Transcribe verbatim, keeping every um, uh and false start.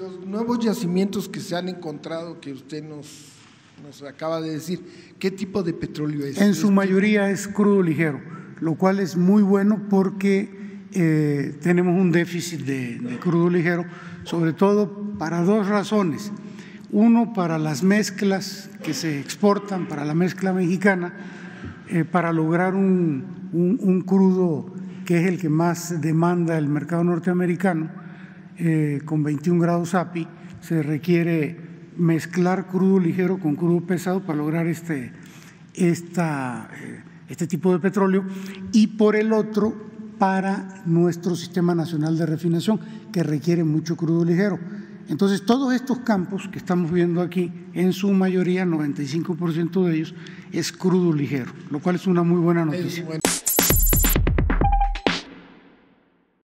Los nuevos yacimientos que se han encontrado, que usted nos, nos acaba de decir, ¿qué tipo de petróleo es? En su mayoría es crudo ligero, lo cual es muy bueno porque eh, tenemos un déficit de, de crudo ligero, sobre todo para dos razones. Uno, para las mezclas que se exportan, para la mezcla mexicana, eh, para lograr un, un, un crudo que es el que más demanda el mercado norteamericano, eh, con veintiún grados A P I, se requiere mezclar crudo ligero con crudo pesado para lograr este, esta, eh, este tipo de petróleo, y por el otro, para nuestro Sistema Nacional de Refinación, que requiere mucho crudo ligero. Entonces, todos estos campos que estamos viendo aquí, en su mayoría, noventa y cinco por ciento de ellos, es crudo ligero, lo cual es una muy buena noticia.